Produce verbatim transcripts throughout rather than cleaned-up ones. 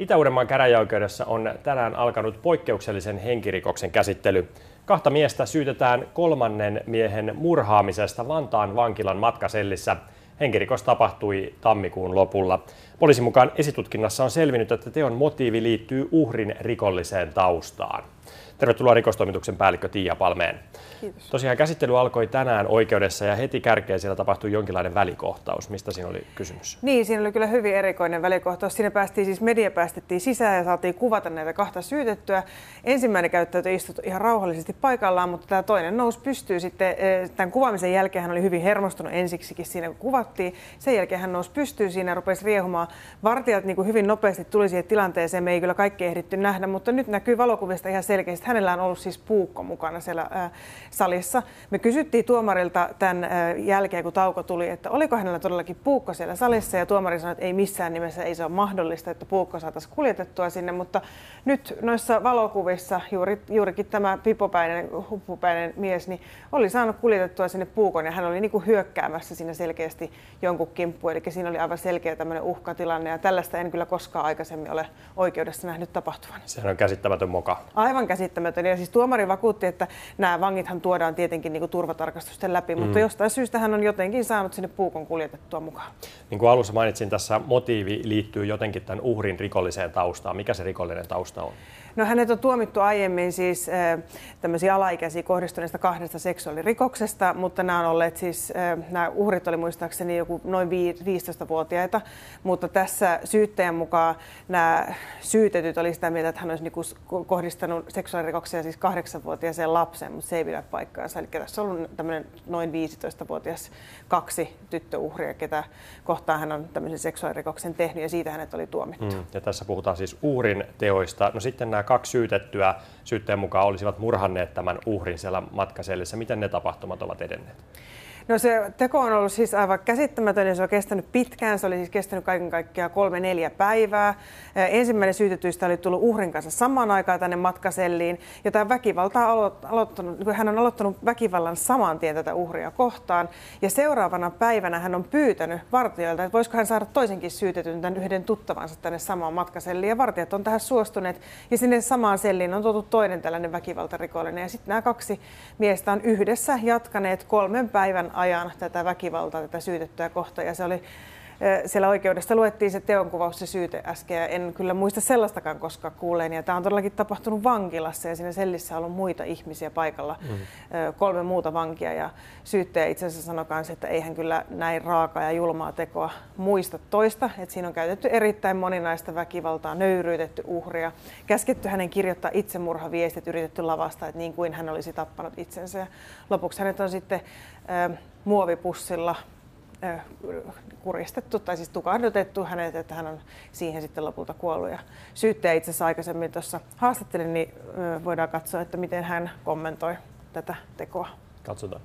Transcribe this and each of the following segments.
Itä-Uudenmaan käräjäoikeudessa on tänään alkanut poikkeuksellisen henkirikoksen käsittely. Kahta miestä syytetään kolmannen miehen murhaamisesta Vantaan vankilan matkasellissä. Henkirikos tapahtui tammikuun lopulla. Poliisin mukaan esitutkinnassa on selvinnyt, että teon motiivi liittyy uhrin rikolliseen taustaan. Tervetuloa rikostoimituksen päällikkö Tiia Palmeen. Kiitos. Tosiaan käsittely alkoi tänään oikeudessa ja heti kärkeen siellä tapahtui jonkinlainen välikohtaus. Mistä siinä oli kysymys? Niin, siinä oli kyllä hyvin erikoinen välikohtaus. Siinä päästiin siis media päästettiin sisään ja saatiin kuvata näitä kahta syytettyä. Ensimmäinen käyttäytyi istui ihan rauhallisesti paikallaan, mutta tämä toinen nousi pystyyn sitten. Tämän kuvaamisen jälkeen hän oli hyvin hermostunut ensiksikin siinä, kun kuvattiin. Sen jälkeen hän nousi pystyyn siinä ja rupesi riehumaan. Vartijat niin kuin hyvin nopeasti tuli siihen tilanteeseen. Me ei kyllä kaikki ehditty nähdä, mutta nyt näkyy valokuvista ihan selkeästi. Hänellä on ollut siis puukko mukana siellä ää, salissa. Me kysyttiin tuomarilta tämän ää, jälkeen, kun tauko tuli, että oliko hänellä todellakin puukko siellä salissa, ja tuomari sanoi, että ei missään nimessä, ei se ole mahdollista, että puukko saataisiin kuljetettua sinne, mutta nyt noissa valokuvissa juuri, juurikin tämä pipopäinen, huppupäinen mies niin oli saanut kuljetettua sinne puukon, ja hän oli niin kuin hyökkäämässä siinä selkeästi jonkun kimppuun, eli siinä oli aivan selkeä tämmöinen uhkatilanne, ja tällaista en kyllä koskaan aikaisemmin ole oikeudessa nähnyt tapahtuvan. Sehän on käsittämätön moka. Aivan käsittämätön. Ja siis tuomari vakuutti, että nämä vangithan tuodaan tietenkin niin kuin turvatarkastusten läpi, mutta mm. jostain syystä hän on jotenkin saanut sinne puukon kuljetettua mukaan. Niin kuin alussa mainitsin, tässä motiivi liittyy jotenkin tämän uhrin rikolliseen taustaan. Mikä se rikollinen tausta on? No hänet on tuomittu aiemmin siis äh, tämmöisiä alaikäisiä kohdistuneista kahdesta seksuaalirikoksesta, mutta nämä on olleet siis, äh, nämä uhrit oli muistaakseni joku noin viisitoistavuotiaita, mutta tässä syyttäjän mukaan nämä syytetyt oli sitä mieltä, että hän olisi niinku kohdistanut seksuaalirikoksia siis kahdeksanvuotiaaseen lapseen, mutta se ei pidä paikkaansa. Eli tässä on ollut tämmöinen noin viisitoistavuotias kaksi tyttöuhria, ketä kohtaan hän on tämmöisen seksuaalirikoksen tehnyt, ja siitä hänet oli tuomittu. Mm, ja tässä puhutaan siis uhrin teoista. No sitten nämä kaksi syytettyä syytteen mukaan olisivat murhanneet tämän uhrin siellä matkasellissä. Miten ne tapahtumat ovat edenneet? No se teko on ollut siis aivan käsittämätön ja se on kestänyt pitkään. Se oli siis kestänyt kaiken kaikkiaan kolme neljä päivää. Ensimmäinen syytetyistä oli tullut uhrin kanssa samaan aikaan tänne matkaselliin. Ja tämä väkivalta on aloittanut, hän on aloittanut väkivallan saman tien tätä uhria kohtaan. Ja seuraavana päivänä hän on pyytänyt vartijoilta, että voisiko hän saada toisenkin syytetyn tämän yhden tuttavansa tänne samaan matkaselliin. Ja vartijat on tähän suostuneet. Ja sinne samaan selliin on tuotu toinen tällainen väkivaltarikollinen. Ja sitten nämä kaksi miestä on yhdessä jatkaneet kolmen päivän ajan tätä väkivaltaa, tätä syytettyä kohtaa, ja se oli, siellä oikeudesta luettiin se teonkuvaus, se syyte äsken, ja en kyllä muista sellaistakaan koskaan kuulleen, ja tämä on todellakin tapahtunut vankilassa, ja siinä sellissä on ollut muita ihmisiä paikalla, mm. kolme muuta vankia, ja syyttäjä itse asiassa sanoi kanssa, että eihän kyllä näin raakaa ja julmaa tekoa muista toista, että siinä on käytetty erittäin moninaista väkivaltaa, nöyryytetty uhria, käsketty hänen kirjoittaa itsemurhaviestit, yritetty lavastaa, että niin kuin hän olisi tappanut itsensä, ja lopuksi hänet on sitten äh, muovipussilla äh, kuristettu tai siis tukahdutettu hänet, että hän on siihen sitten lopulta kuollut. Ja syyttäjä itse asiassa aikaisemmin tuossa haastattelin, niin äh, voidaan katsoa, että miten hän kommentoi tätä tekoa. Katsotaan.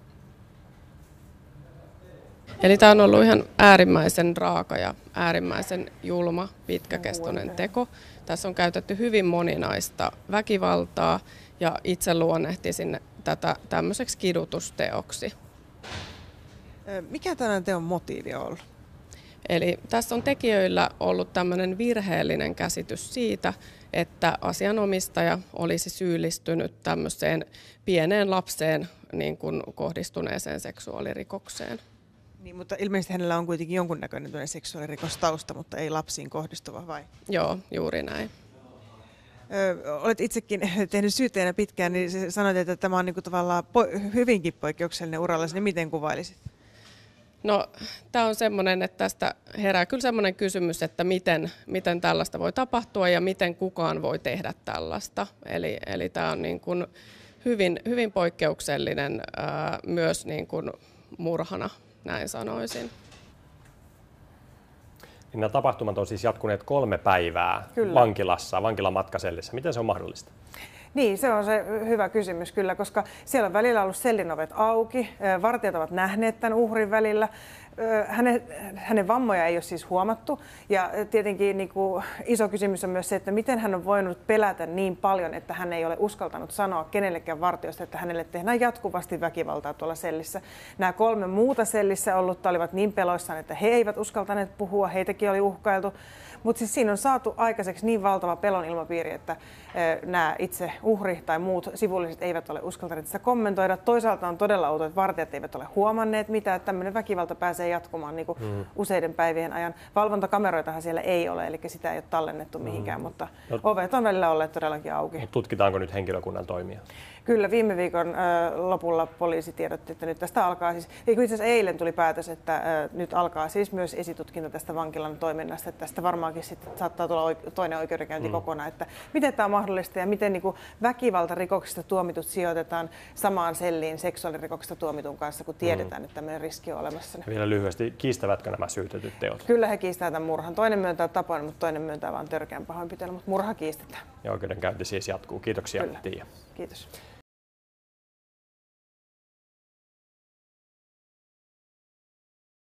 Eli tämä on ollut ihan äärimmäisen raaka ja äärimmäisen julma, pitkäkestoinen teko. Tässä on käytetty hyvin moninaista väkivaltaa ja itse luonnehtisin tätä tämmöiseksi kidutusteoksi. Mikä tämän teon motiivi on ollut? Eli tässä on tekijöillä ollut tämmöinen virheellinen käsitys siitä, että asianomistaja olisi syyllistynyt tämmöiseen pieneen lapseen niin kuin kohdistuneeseen seksuaalirikokseen. Niin, mutta ilmeisesti hänellä on kuitenkin jonkunnäköinen seksuaalirikostausta, mutta ei lapsiin kohdistuva, vai? Joo, juuri näin. Ö, olet itsekin tehnyt syyttäjänä pitkään, niin sanoit, että tämä on niin kuin tavallaan po- hyvinkin poikkeuksellinen urallasi, niin miten kuvailisit? No, tämä on semmoinen, että tästä herää kyllä semmoinen kysymys, että miten, miten tällaista voi tapahtua ja miten kukaan voi tehdä tällaista. Eli, eli tämä on niin kuin hyvin, hyvin poikkeuksellinen ää, myös niin kuin murhana, näin sanoisin. Niin nämä tapahtumat on siis jatkuneet kolme päivää kyllä. vankilassa, vankilan matkasellissä. Miten se on mahdollista? Niin, se on se hyvä kysymys kyllä, koska siellä on välillä ollut sellin ovet auki, vartijat ovat nähneet tämän uhrin välillä, Hänen, hänen vammoja ei ole siis huomattu ja tietenkin niin kuin iso kysymys on myös se, että miten hän on voinut pelätä niin paljon, että hän ei ole uskaltanut sanoa kenellekään vartijoista, että hänelle tehdään jatkuvasti väkivaltaa tuolla sellissä. Nämä kolme muuta sellissä ollutta olivat niin peloissaan, että he eivät uskaltaneet puhua, heitäkin oli uhkailtu. Mutta siis siinä on saatu aikaiseksi niin valtava pelon ilmapiiri, että nämä itse uhri tai muut sivulliset eivät ole uskaltaneet sitä kommentoida. Toisaalta on todella outoa, että vartijat eivät ole huomanneet mitään, että tämmöinen väkivalta pääsee jatkumaan niin kuin mm. useiden päivien ajan. Valvontakameroitahan siellä ei ole, eli sitä ei ole tallennettu mihinkään, mm. mutta no, ovet on välillä olleet todellakin auki. Tutkitaanko nyt henkilökunnan toimia? Kyllä, viime viikon ö, lopulla poliisi tiedotti, että nyt tästä alkaa siis, itse asiassa eilen tuli päätös, että ö, nyt alkaa siis myös esitutkinta tästä vankilan toiminnasta, että tästä varmaankin sitten saattaa tulla oike- toinen oikeudenkäynti mm. kokonaan, että miten tämä on mahdollista ja miten niin kuin väkivaltarikoksista tuomitut sijoitetaan samaan selliin seksuaalirikoksista tuomitun kanssa, kun tiedetään, mm. että tämmöinen riski on olemassa. Vielä lyhyesti, kiistävätkö nämä syytetyt teot? Kyllä he kiistävät tämän murhan. Toinen myöntää tapon, mutta toinen myöntää vain törkeän pahoinpitelyn, mutta murha kiistetään. Ja oikeudenkäynti siis jatkuu. Kiitoksia, Kyllä. Tiia. Kiitos.